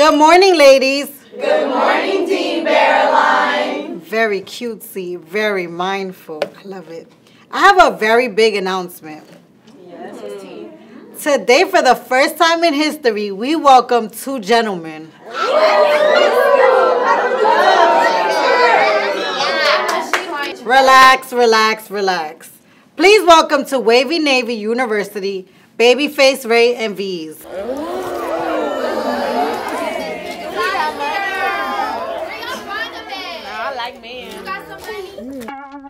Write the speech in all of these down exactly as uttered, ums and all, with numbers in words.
Good morning, ladies. Good morning, Team Bearline. Very cutesy, very mindful. I love it. I have a very big announcement. Yes, team. Today, for the first time in history, we welcome two gentlemen. Relax, relax, relax. Please welcome to Wavy Navy University, Babyface Ray and V's. I like men. You got some money?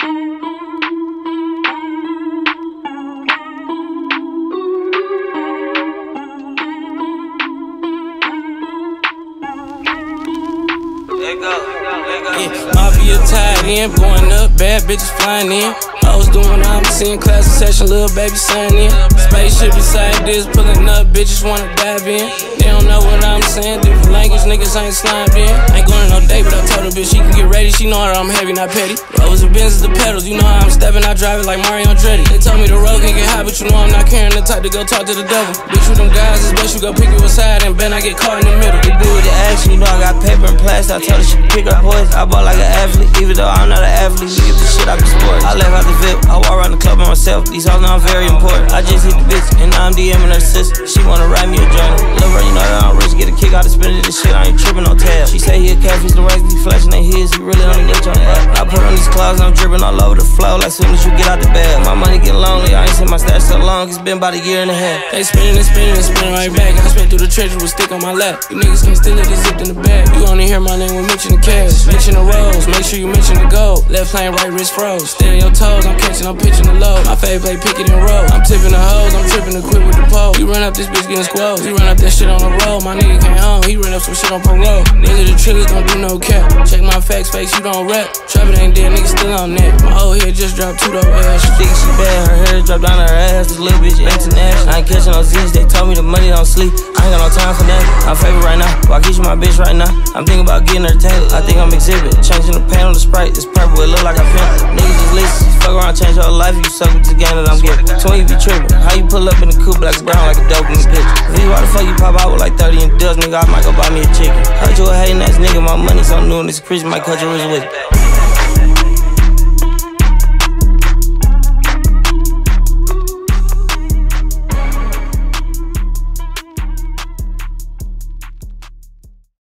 Yeah, mafia tied in, going up, bad bitches flying in. I was doing opposite in class and session, little baby sign in. Spaceship beside this, pulling up, bitches wanna dive in. They don't know what I'm saying, different language, niggas ain't slimed in. Ain't going on no date, but I told her bitch she can get ready. She know her, I'm heavy, not petty. Rolls and Benz is the pedals, you know how I'm stepping, I drive it like Mario Andretti. They told me the road can get high, but you know I'm not carrying the type to go talk to the devil. Bitch, with them guys, it's best you go pick you a side and Ben I get caught in the middle. They do with the action, you know I got paper and plastic. I told her she pick up poison. I bought like an athlete, even though I'm not an athlete. We get the shit out the sport. I left out the V I P, I walk around the club by myself. These hoes know I'm very important. I just hit the bitch, and now I'm DMing her sister. She wanna write me a journal. Lil' bro, you know that I'm rich, get a kick out of spending this shit. I ain't tripping on tab. She say he a catfish, the racks be flashing they his. He really only niche on the app. I put on these clouds, and I'm dripping all over the flow. Like soon as you get out the bag, my money get lonely. I ain't seen my stash so long, it's been about a year and a half. They spinning and spinning and spinning right back. I spent through the treasure with stick on my lap. You niggas can't steal it, it's zipped in the bag. You only hear my name when mention the cash. Mention the rolls, make sure you mention the gold. Left lane, right wrist froze. Stay on your toes, I'm catching, I'm pitching the low. My fave play pick it and roll. I'm tipping the hoes, I'm tripping the quit with the pole. You run up this bitch getting squoze. You run up that shit on the road. My nigga came home, he ran up some shit on parole. Nigga, the triggers don't do no cap. Check my facts, face, you don't rap. Trappin' ain't dead, nigga still on that. My old head just dropped two dope ass. She think she bad, her hair dropped down her ass. This little bitch international. I ain't catching no Z's, they told me the money don't sleep. I ain't got no time for that. I'm favorite right now, Waukesha my bitch right now. I'm thinking about getting her tailored. I think I'm exhibit. Changing the pan on the Sprite, it's purple, it look like I pimped. Niggas just listen, fuck around, change your life. You suck with the game that I'm getting. So when you be tripping, how you pull up in the coupe like brown like a dope in the picture? V, why the fuck you pop out with like thirty in deals, nigga? I might go buy me a chicken. Heard you a hating ass nigga, my money so new and this Christian might cut your wrist with it.